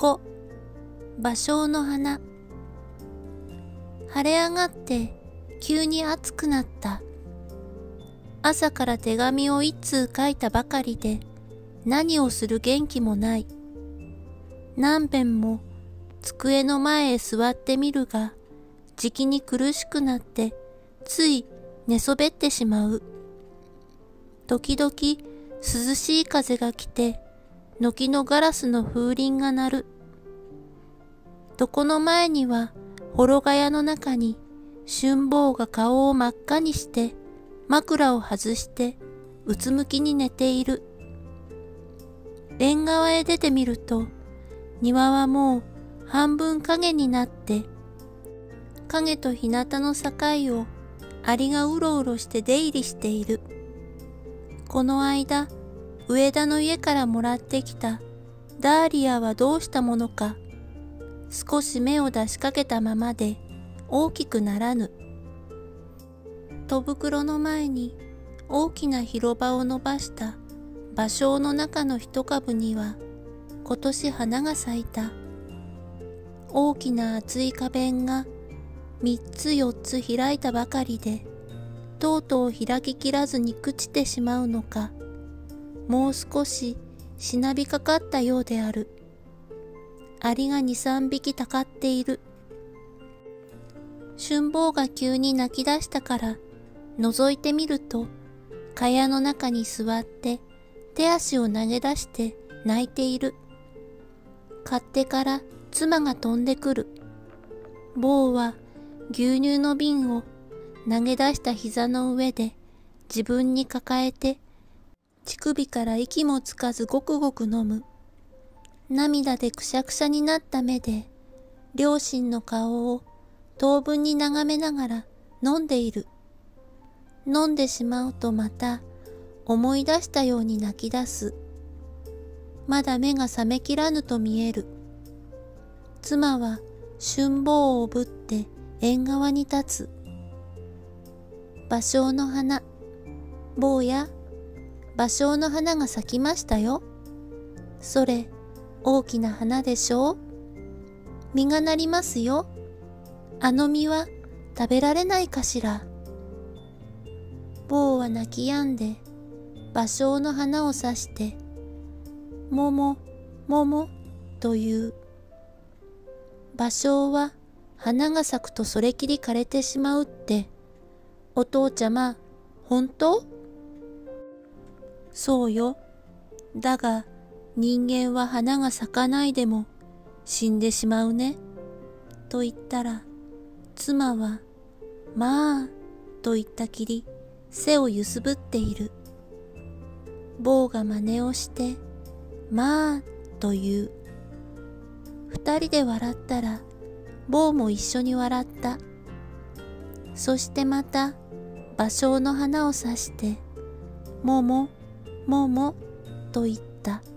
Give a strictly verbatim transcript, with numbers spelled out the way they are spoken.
ご、芭蕉の花。晴れ上がって急に暑くなった。朝から手紙を一通書いたばかりで何をする元気もない。何遍も机の前へ座ってみるが、じきに苦しくなってつい寝そべってしまう。時々涼しい風が来て、軒のガラスの風鈴が鳴る。床の前には幌ヶ谷の中に春坊が顔を真っ赤にして枕を外してうつむきに寝ている。縁側へ出てみると、庭はもう半分影になって、影と日向の境をアリがうろうろして出入りしている。この間、上田の家からもらってきたダーリアはどうしたものか、少し芽を出しかけたままで大きくならぬ。戸袋の前に大きな広場を伸ばした芭蕉の中の一株には今年花が咲いた。大きな厚い花弁が三つ四つ開いたばかりで、とうとう開ききらずに朽ちてしまうのか、もう少ししなびかかったようである。アリが二三匹たかっている。春坊が急に泣き出したから覗いてみると、蚊帳の中に座って手足を投げ出して泣いている。勝手から妻が飛んでくる。坊は牛乳の瓶を投げ出した膝の上で自分に抱えて、乳首から息もつかずごくごく飲む。涙でくしゃくしゃになった目で両親の顔を当分に眺めながら飲んでいる。飲んでしまうとまた思い出したように泣き出す。まだ目が覚めきらぬと見える。妻は春坊をおぶって縁側に立つ。芭蕉の花、坊や、芭蕉の花が咲きましたよ。それ、大きな花でしょう。実がなりますよ。あの実は食べられないかしら。坊は泣き止んで、芭蕉の花を指して、もも、もも、という。芭蕉は花が咲くとそれきり枯れてしまうって、お父ちゃま、本当？そうよ。だが人間は花が咲かないでも死んでしまうね。と言ったら、妻は、まあ、と言ったきり、背をゆすぶっている。坊が真似をして、まあ、と言う。二人で笑ったら、坊も一緒に笑った。そしてまた、芭蕉の花を指して、もも、もも、と言った。